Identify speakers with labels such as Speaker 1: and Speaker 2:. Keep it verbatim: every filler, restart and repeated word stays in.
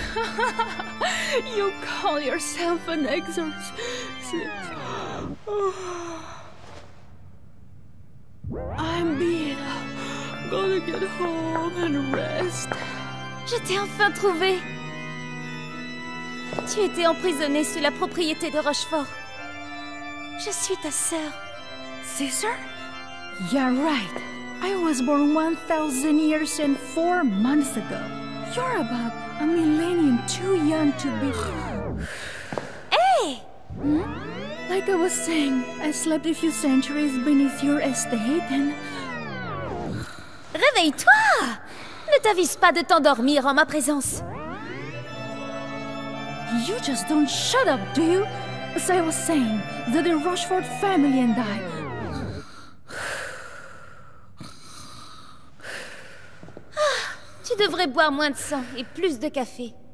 Speaker 1: You call yourself an exorcist? I'm beat. Gonna get home and rest.
Speaker 2: Je t'ai enfin trouvé. Tu étais emprisonnée sous la propriété de Rochefort. Je suis ta sœur.
Speaker 1: Caesar? Yeah, right. I was born one thousand years and four months ago. You're about a millennium too young to be...
Speaker 2: Hey!
Speaker 1: Hmm? Like I was saying, I slept a few centuries beneath your estate and...
Speaker 2: Réveille-toi! Ne t'avise pas de t'endormir en ma présence.
Speaker 1: You just don't shut up, do you? As I was saying, the de Rochefort family and I...
Speaker 2: Tu devrais boire moins de sang et plus de café.